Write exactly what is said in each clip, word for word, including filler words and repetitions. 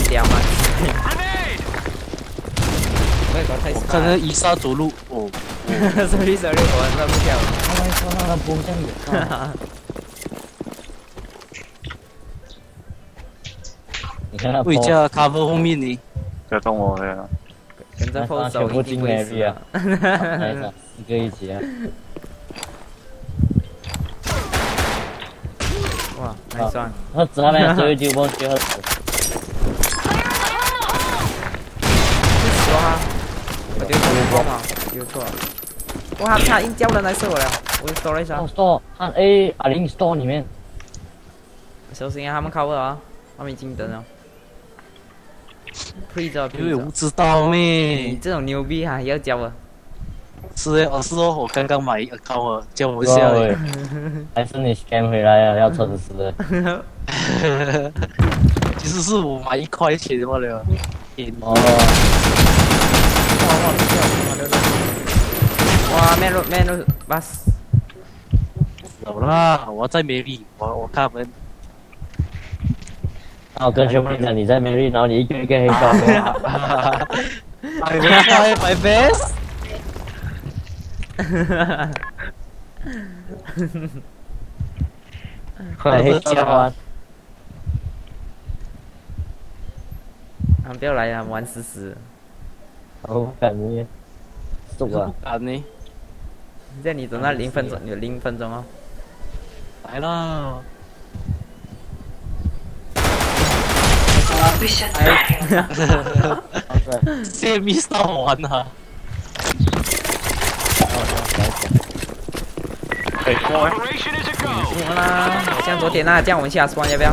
屌吗？我太我刚刚伊莎走路，哦。 sorry sorry， 我认不掉。 他们说他的风向有。你看他。 回家 cover 后面呢。 不要动我呀！ 跟着后手一定会死啊！ 一个一起啊！ 哇，nice one！ 他只下面最后就帮最后。 死啊！我丢错了吗？丢错了。哇，他硬叫人来射我了，我 store 一下。 store， 看 A 二零 store 里面。 小心啊，他们靠我啊！他们已经等了。推着， 因为我不知道咩。 你这种牛逼还要教我？ 是诶，哦是哦，我刚刚买一个高了，教我一下诶。 还是你 scan 回来啊？要测试的。 其实是我买一块钱罢了。 哦。 哇 ，man road man road bus。 走啦，我在美丽，我我看他们。 然后跟兄弟讲你在美丽，然后你一个一个黑高。 I will try my best。 快黑加啊！ 啊，不要来啊，玩死死。 哦，感觉。是不敢呢。 在你等那零分钟，有零分钟哦。 来啦！ 哎， 这 miss 到完了。 可以过。 行啦，像昨天那，这样我们下 spawn 要不要？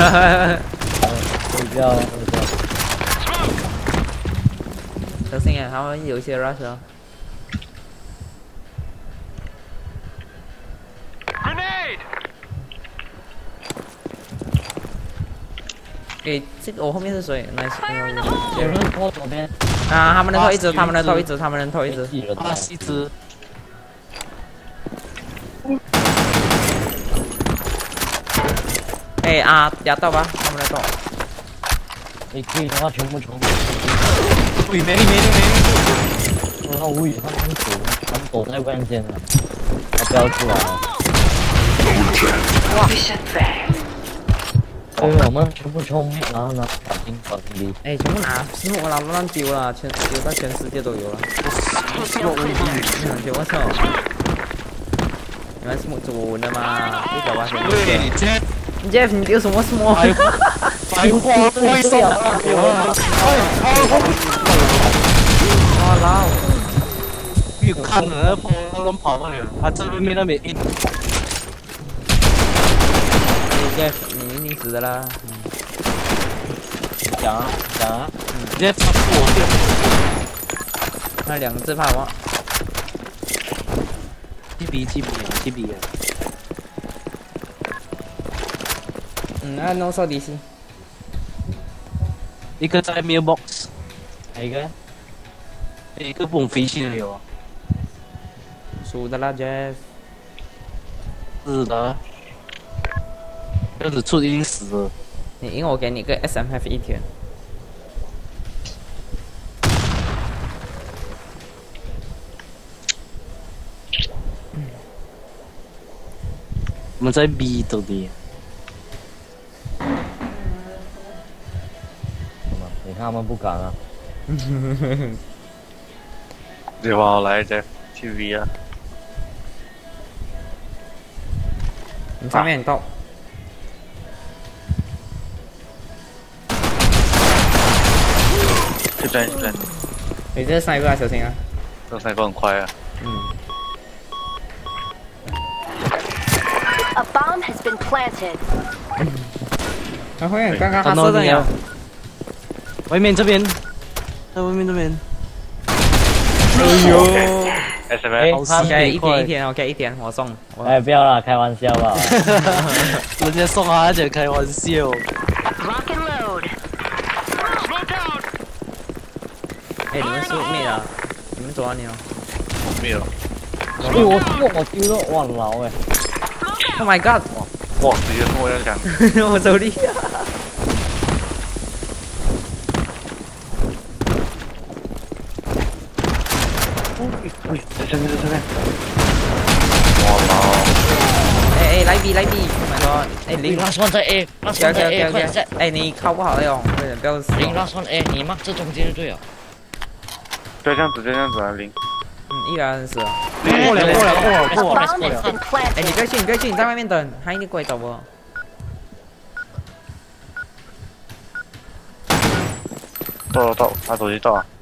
不要，不要。 小心啊，他们有一些 rush 哦。诶，这个我后面是谁 ？Nice。 有人拖左边。 啊，他们的头一直，他们的头一直，他们的头一直。 啊，一只。 哎啊，压到吧，他们的头。 你可以的话全部冲。 没没没没。 我好无语，他们躲，他们躲在关键了，他不要出来了。 哇！ 所以我们全部冲，然后呢，小心小心离。 哎，全部拿，是我拿乱丢了，全丢到全世界都有了。 我无语， 我操！你们是么做文的吗？对吧？ 对 ，Jeff， Jeff， 你丢什么什么？ 白花，白花会送啊！ 哇啦！ 越看了，跑乱跑了，他这边那边一。 Jeff， 你一定死的啦！ 讲啊讲啊， 直接超我那两只怕我。 七比七比七比。 嗯，那 no 扫 D C。 一个在 mailbox， 哪一个？ 一个不懂飞去的有啊。 输的啦 ，Jeff。 是的。这样子出一定死了。 你赢我给你个 S M F 一天。 我们在 B 这里。 你看他们不敢啊。 对吧？来这 T V 啊。 你上面到。 这边这边。 你这三个啊，小心啊！ 这三个很快啊。 嗯。 A bomb has been planted. 然后刚刚他射的呀。 外面这边，在外面这边。 哎呦 ！S M F。 OK， 一天一天 ，OK 一天，我送。 哎，不要啦，开玩笑吧。 人家送啊，就开玩笑。 Rock and load. 哎，你们是灭了？你们走哪里了？ 我灭了。 哎，我我我丢了，哇老哎 ！Oh my god！ 哇，直接跟我要讲。 我手里。 喂，在这边，在这边。我操！ 哎哎，来 B 来 B，我说，哎零， last one 在 A，last one 在 A， 快点在。 哎，你靠不好了哟，快点不要死。 零 last one A， 你妈这中间就对了。 不要这样子，不要这样子啊，零。 嗯，一百二十四。 过了过了过了 A 过了 bomb 过 has 了。 been 哎，你 planted. 不要去，你不要去，你在外面等，他一定过来找我。 到了到，拿手机到啊。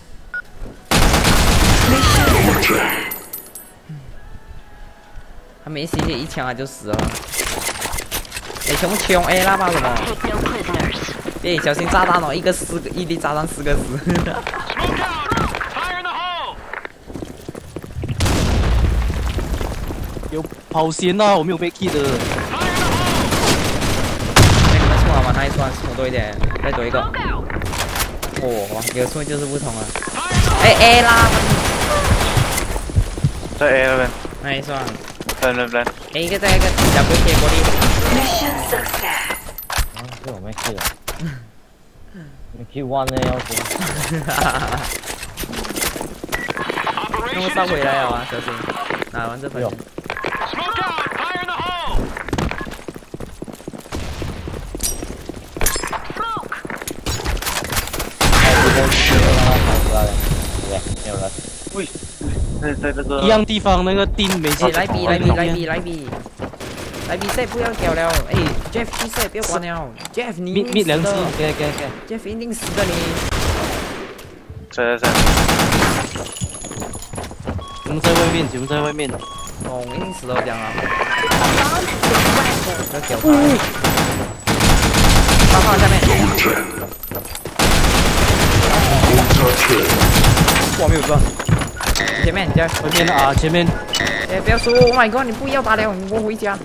他没 C T 一枪他就死了。哎，全部穷 A 啦吧什么？ Take no prisoners. 哎，小心炸弹哦，一个四个，一粒炸弹四个死。 有跑线啊，我没有被 key 的。 哎，你们冲好吗？那一串冲多一点，再多一个。哦，哇，有冲就是不同啊。哎 A 啦， 在 A 那边， 那一串。 在那边。 哎，一个再一个，小鬼贴玻璃。 啊，这我没 Q 了。你 Q one 呢？要是。 那么烧回来了啊，小心！拿完这分。 没有了。 喂，在在这个一样地方那个钉没哎， 进。 来 B 来 B 来 B 来 B， 来 B set 不要屌了，哎 ，Jeff 去 set 不要管了 ，Jeff 你灭灭两只， 给给给。 ，Jeff 一定死的你。 在在在。 我们在外面，我们在外面。 哦，一定死了这样啊！ A bomb has been planted. 不要屌他。八号下面。我没有撞。前面，前外面的啊，前面。 哎，不要说 ，Oh my god，你不要打了，我回家。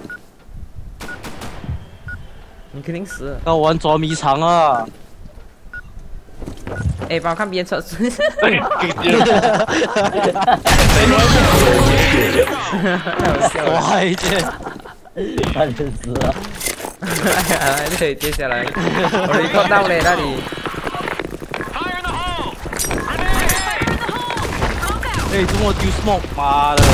你肯定死了。 要玩捉迷藏啊！ 哎，帮我看别人测试。 哇，一件。 他就死了。 对，接下来我离靠到嘞那里。 哎，怎么丢 smoke？ 妈的！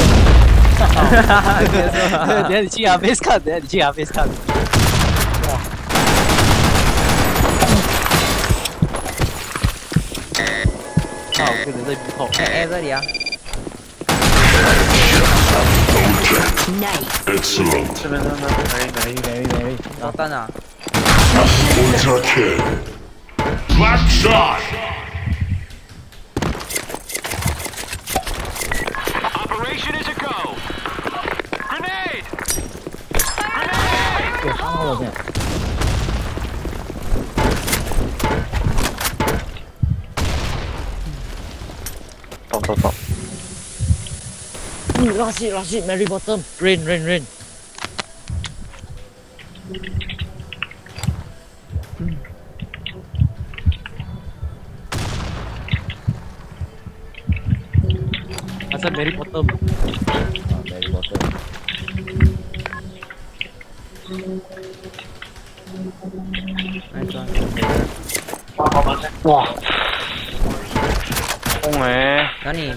等下你去阿 base 看，等下你去阿 base 看。啊，我跟人在逼后。 哎哎，这里啊。 Nice. Excellent. 这边这边可以可以。 Very very very。 我蛋啊！ Ultra kill. Black shot. Operation is a go. Grenade. 有三号了这。 走走走。 Ooh, last hit, last hit, Mary bottom. Rain, rain, rain. I said Mary bottom. Ah, Mary bottom. Wow. Không mẹ. 那你，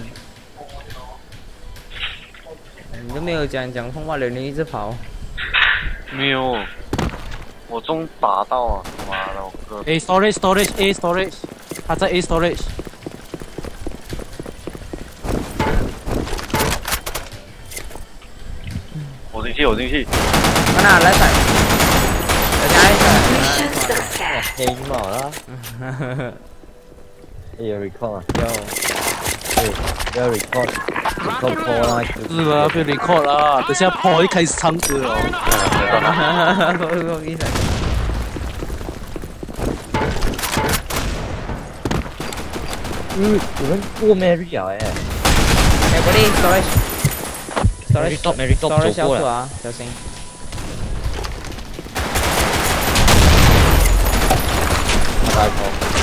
你都没有讲讲风话了，你一直跑。 没有，我中打到啊！妈的，我哥。 A storage storage A storage， 他在 A storage。 我进去，我进去。 看哪来踩？大家一起。 黑帽啦。有 record 啊？ 有。 对，要 record。record 破啦。 是吧？被 record 啦，等下 Paul 一开始唱歌哦。 我比赛。 嗯，有人过 Mary 啊？哎。 哎，玻璃 storage。 Mary top Mary top 走 storage 小过了。 组啊，小心。 大头。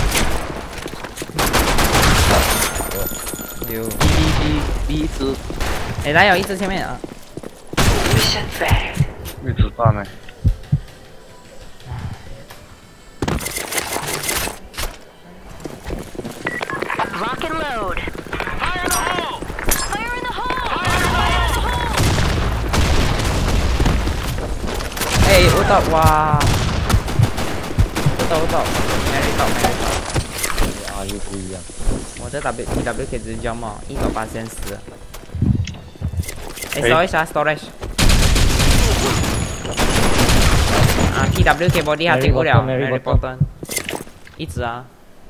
有。 B B B 一只。 哎，来有一只前面啊。 一直弹呢。 Rock and load. Fire in the hole. 到哇！不到不到，没人到没人到。 啊，又不一样。 我这 W T W 可以直接交嘛，一百八千十。哎，storage 啊 storage。啊 ，T W K body 还进不了 ，Mary Poppins。一直啊。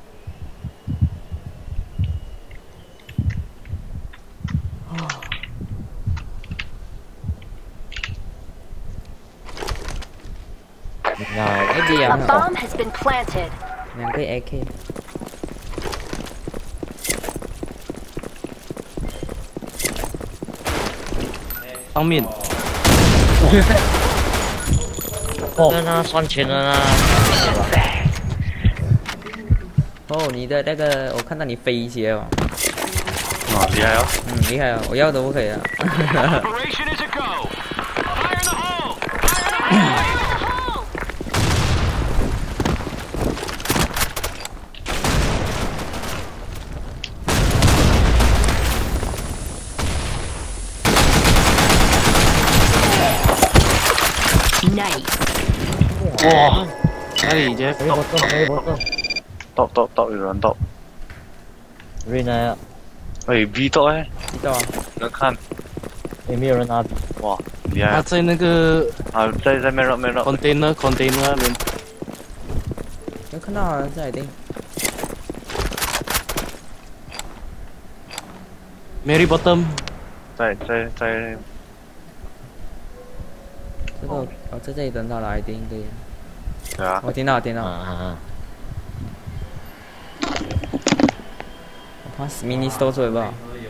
那 A D A 啊， bomb has been planted. 两个 A K。 方面， 哦，那算钱了啦。 哦，你的那个我看到你飞一些哦。 啊，厉害哦！ 嗯，厉害哦，我要的不可以啊。 Operation is a go. Fire in the hole. Fire in the hole. Nice. 哇，哪里啫？ 没波动，没波动。 到到到有人到， 瑞奈啊， 哎 B 到哎， 知道啊。 能看也没有人拿笔。 哇，厉害啊！ 他在那个啊，在在 main road main road， container container 那边。 有看到好像在一定。 Mary Bottom， 在在在， 这个哦，在这里等到了，一定对。 对啊， 我听到，听啊到。 啊啊！ 我怕 mini store 出来吧。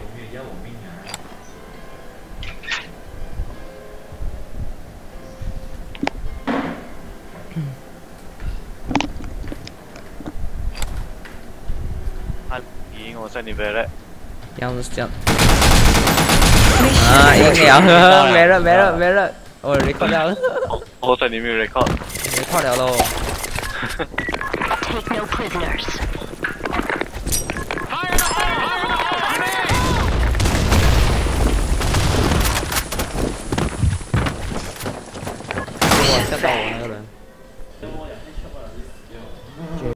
啊，赢我在你边嘞， 这样子这样。啊，赢了，没了没了没了，我 record 掉了我在你面 record， ，record 掉喽。 Take no prisoners. Fire in the hole. Fire in the hole. Grenade. 哇，吓到我！